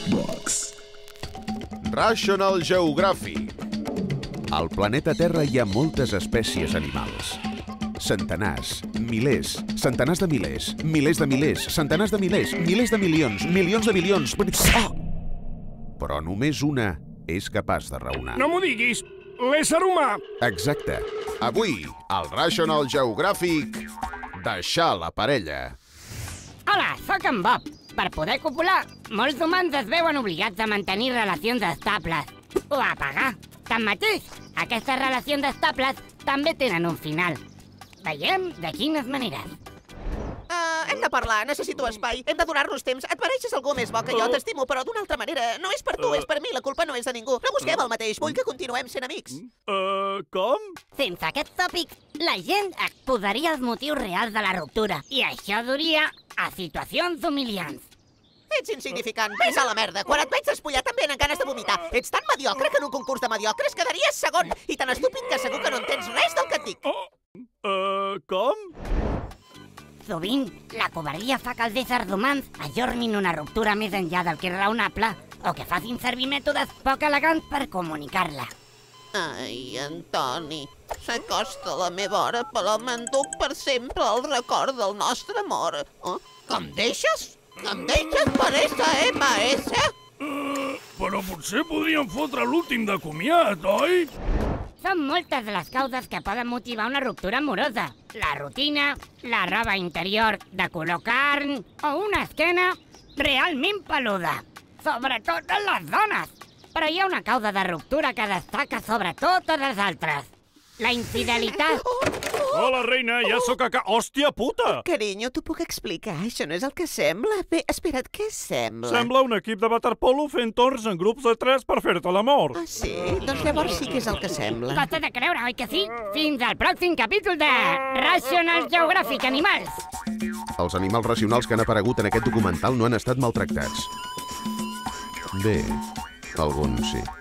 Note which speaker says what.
Speaker 1: Rational Geographic. Al planeta Terra hi ha moltes espècies animals. Centenars, milers, centenars de milers, milers de milers, centenars de milers, milers de milions, milions de milions... Però només una és capaç de raonar.
Speaker 2: No m'ho diguis! L'ésser humà!
Speaker 1: Exacte. Avui, al Rational Geographic, deixar la parella.
Speaker 3: Hola, sóc en Bob. Per poder copular, molts humans es veuen obligats a mantenir relacions estables o a pagar. Tanmateix, aquestes relacions estables també tenen un final. Veiem de quines maneres.
Speaker 4: Hem de parlar, necessito espai, hem de donar-nos temps. Et mereixes algú més bo que jo, t'estimo, però d'una altra manera. No és per tu, és per mi, la culpa no és de ningú. No busquem el mateix, vull que continuem sent amics.
Speaker 2: Com?
Speaker 3: Sense aquests tòpics, la gent exposaria els motius reals de la ruptura i això duria a situacions humiliants.
Speaker 4: Ets insignificant, vés a la merda. Quan et veig despullat em venen ganes de vomitar. Ets tan mediocre que en un concurs de mediocres quedaries segon i tan estúpid que segur que no entens res del que et dic.
Speaker 2: Com?
Speaker 3: Sovint, la covardia fa que els éssers humans ajornin una ruptura més enllà del que és raonable o que facin servir mètodes poc elegants per comunicar-la.
Speaker 4: Ai, Antoni, s'acosta la meva hora, però m'enduc per sempre el record del nostre amor. Que em deixes? Que em deixes per SMS?
Speaker 2: Però potser podríem fotre l'últim de comiat, oi?
Speaker 3: Són moltes les causes que poden motivar una ruptura amorosa. La rutina, la roba interior de color carn o una esquena realment peluda. Sobretot en les dones. Però hi ha una causa de ruptura que destaca sobre totes les altres. La infidelitat.
Speaker 2: Hola, reina, ja sóc a Hòstia puta!
Speaker 4: Carinyo, t'ho puc explicar, això no és el que sembla. Bé, espera't, què sembla?
Speaker 2: Sembla un equip de waterpolo fent torns en grups de 3 per fer-te l'amor.
Speaker 4: Ah, sí? Doncs llavors sí que és el que sembla.
Speaker 3: Costa de creure, oi que sí? Fins al pròxim capítol de Rational Geographic Animals.
Speaker 1: Els animals racionals que han aparegut en aquest documental no han estat maltractats. Bé, alguns sí.